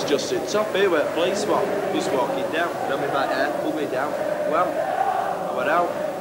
just sits up here where the police walk. Just walking down. Got me back there, pulled me down. Well, I went out.